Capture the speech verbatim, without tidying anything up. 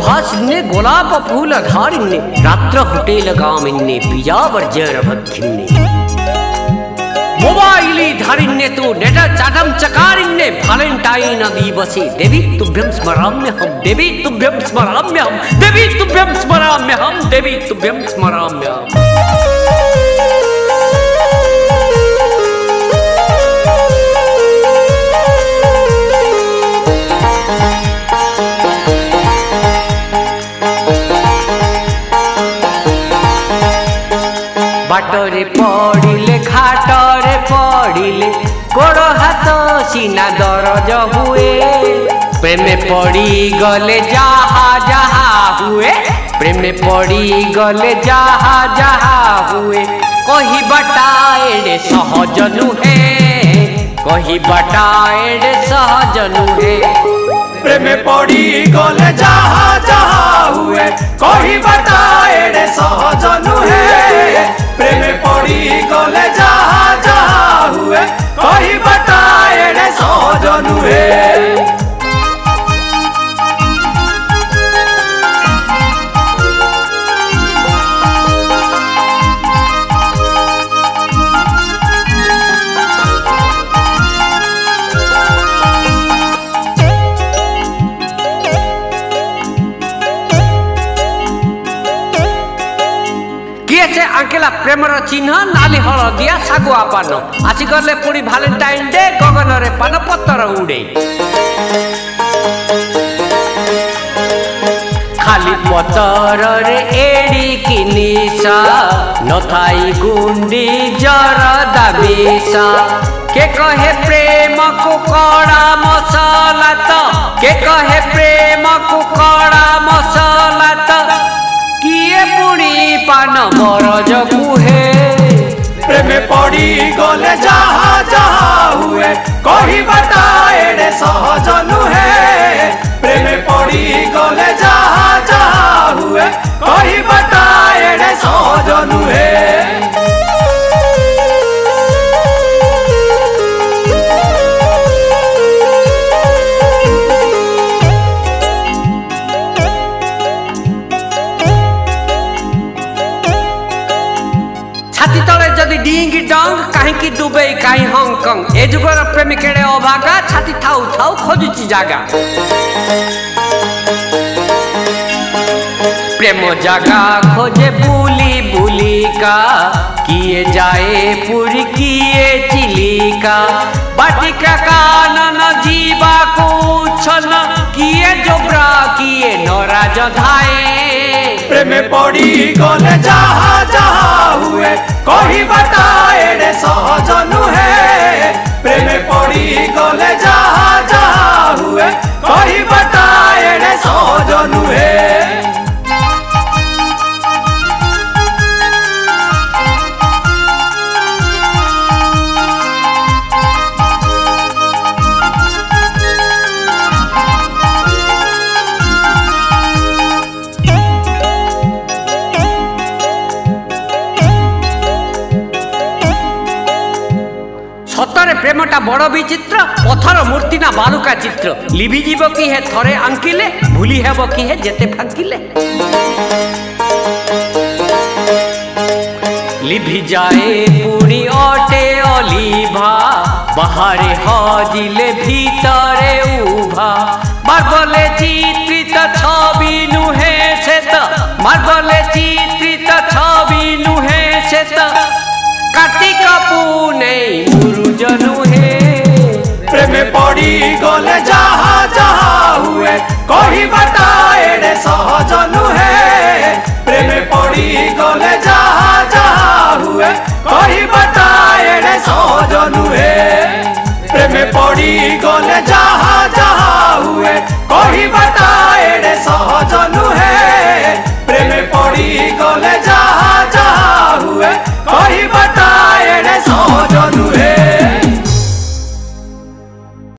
सुभाषिन्ने गोलाप फूल धारिन्ने रात्र होटेल गामिन्ने पिजावर्जर भक्षिन्ने मोबाइली धारिन्ने तु net चाटम चकारिन्ने Valentine दिवसे देवी तुभ्यं स्मराम्यहं देवी तुभ्यं स्मराम्यहं देवी तुभ्यं स्मराम्यहं देवी तुभ्यं स्मराम्यहं। बाटरे पड़िले घाटरे पड़िले गोड़ हाथ सीना दरज हुए प्रेम पड़ी गले जहा जहा हुए प्रेम पड़ी गले जहा जहा हुए कही बटाए सहज नुहे कही बटाए सहज नुहे प्रेम पड़ी गले जहा जहा हुए कही बटाए सहज नुहे प्रेम पड़ी गले जहा जहा हुए कही बटाए सहज नुहे। आंकेला प्रेमर चिन्ह नाली हलदिया सागुआ पान आसी गले पुणी वैलेंटाइन डे गगन रे पान पत्तर उड़े खाली पत्तर रे एड़ी की निशा नथाई गुंडी जर दाबिसा के कहे प्रेम को कड़ा मसाला तो के कहे प्रेम को कड़ा मसाला तो किए पुणी पान मरज कुहे प्रेम पड़ी गले जहा जहा हुए कही बटाए सहज नुहे प्रेम पड़ी गले जहा जहा हुए कही बटाए सहज नुहे। डिंगी डंग कहीं दुबई कहीं हांगकांग ए जुगर प्रेमी केड़े अभागा छाती थाउ थाउ खोजुची जागा प्रेम जागा खोजे बुली बुली का किए जाए पूरी किए चिलिका बाटिका कानन जीवा को छन किए जोब्रा किए नराज धाए प्रेम पड़ी गले जहा जहा हुए कही बटाए सहज नुहे प्रेम पड़ी गले जहा जहा हुए कही बटाए सहज नुहे। सतरे प्रेमटा बड़ विचित्र पथर मूर्ति ना बालुका चित्र लिभिजीव कि हे थरे आंकिले भूली हेब कि हे जेते फांकिले लिभि जाए पुणी अटे अलिभा बाहरे हजिले भीतरे उभा मार्बले चित्रित छवि नुहे से मार्बले चित्रित छवि नुहे से कार्तिक पुने मुरुज नुहे प्रेम पड़ी गले जहा जहा हुए कही बटाए सहज नुहे प्रेम पड़ी गले जहा जहा हुए कही बटाए सहज नुहे प्रेम पड़ी गले जहा जहा हुए कही